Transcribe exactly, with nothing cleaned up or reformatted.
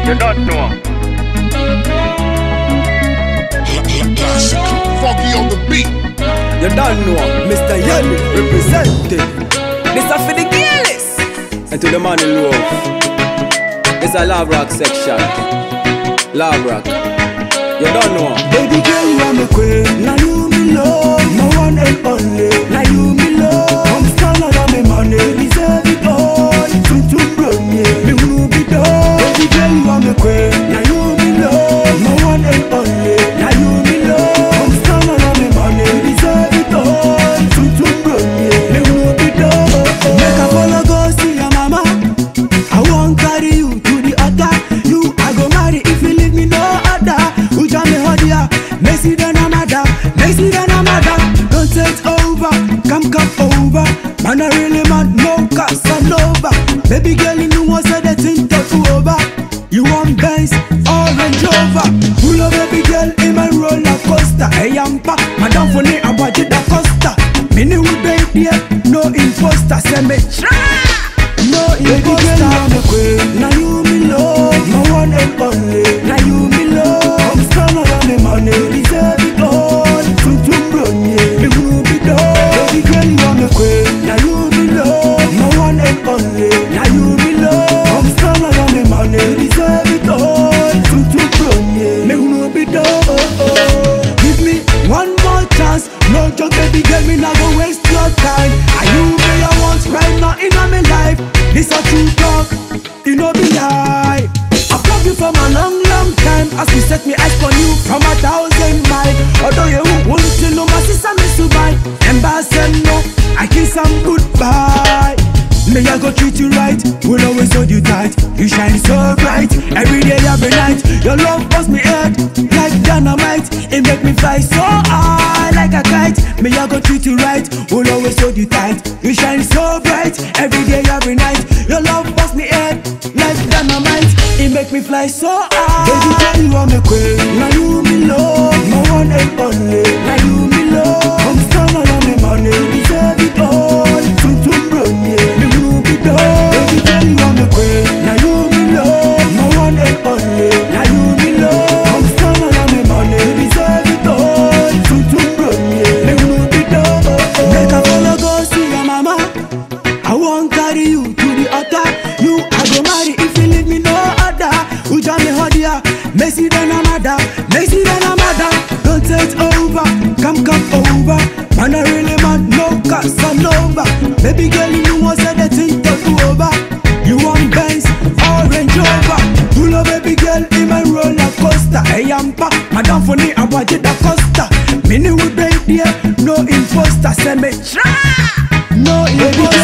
You don't know. Classic, Foggy on the beat. You don't know, Mister Yelly representing. This is for the girls and to the man in love. It's a love rock section. Love rock. You don't know. Baby girl, you are my queen. Now you me love, no one and only. Now you me love, I'm stronger than my money. Deserve it all. Tum tum run yeah, me who be done. Baby girl, you are my queen. Now you me love, no one and only. Now you me love, I'm stronger than my money. Deserve it all. Tum tum run yeah, me who be done. Make a follow go see your mama. I won't carry you to the altar. You I go marry if you leave me no other. Uja me hodia, Messi then I'm mad. Messi then I'm mad. Don't take over, come come over. Man I really mad, no Casanova. Baby girl you know what's the thing to over. You want Benz or Range Rover. Pull up baby girl in my roller coaster. Hey ampa, madam funny about the Costa. Mini would baby, no imposter. Send me no imposter. I'm a queen, now you me love, no one and only. Now you me love, I'm stronger than the money. Deserve it all, tum tum run yeah, me who be done. Baby girl you are my queen, now you me love, no one and only. Now you me love, I'm stronger than the money. Deserve it all, tum tum run yeah, me who be done. Give me one more chance, no joke baby girl, me not go waste your time. Are you me I want right now in my life? This a true talk, you know be lie. I've loved you from a long, long time. As you set me eyes on you from a thousand miles. Although you won't you know my sister me to buy. Embarrassing no, I kiss some goodbye. May I go treat you right, will always hold you tight. You shine so bright, every day, every night. Your love bust me head like dynamite. It make me fly so high like a kite. May I go treat you right, will always hold you tight. You shine so bright, every day, every night. Your love bust me head like dynamite. It make me fly so high. Baby girl you are my queen, now you me love, no one and only. Now you me love, I'm stronger than my money. Deserve it all, tum tum run yeah, me who be done. Baby girl you are my queen, now you me love, no one and only. Now you me love, I'm stronger than my money. Deserve it all, tum tum run yeah, me who be done. Make a follow go see your mama. I won't carry you to the altar. You I go marry if you leave me no other. Uja me hodia, Messi then I'm mad. Messi then I'm mad. Don't take over, come come over. Man I really mad, no Casanova. Baby girl you know what's the thing to do over. You want Benz or Range Rover. Pull up baby girl in my roller coaster. Hey ampa, madam funny about the Costa. Mini would baby, no imposter. Send me no imposter.